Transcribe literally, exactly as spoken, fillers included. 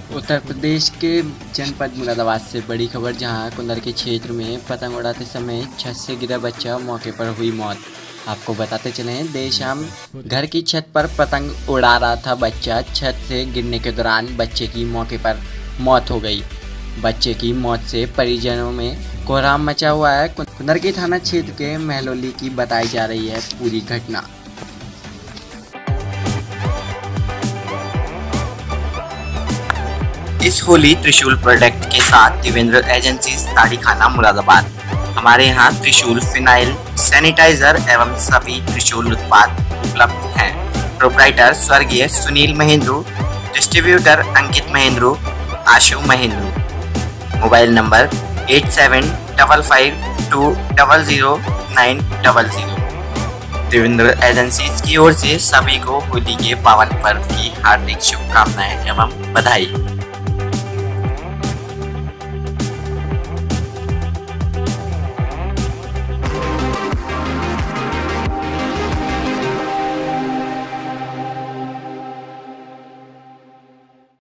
उत्तर प्रदेश के जनपद मुरादाबाद से बड़ी खबर, जहां कुंदर के क्षेत्र में पतंग उड़ाते समय छत से गिरा बच्चा, मौके पर हुई मौत। आपको बताते चलें, देर शाम घर की छत पर पतंग उड़ा रहा था बच्चा। छत से गिरने के दौरान बच्चे की मौके पर मौत हो गई। बच्चे की मौत से परिजनों में कोहराम मचा हुआ है। कुंदर के थाना क्षेत्र के महलौली की बताई जा रही है पूरी घटना। इस होली त्रिशूल प्रोडक्ट के साथ देवेंद्र एजेंसी साड़ी खाना मुरादाबाद। हमारे यहाँ त्रिशूल, फिनाइल, सैनिटाइजर एवं सभी त्रिशूल उत्पाद उपलब्ध हैं। प्रोप्राइटर स्वर्गीय Sunil Mahendru, distributor Ankit Mahendru, Ashu Mahendru. Mobile number eight seven double five two double zero nine double zero. Devendra agencies की ओर से सभी को होली के पावन पर्व की हार्दिक शुभकामनाएं एवं बधाई।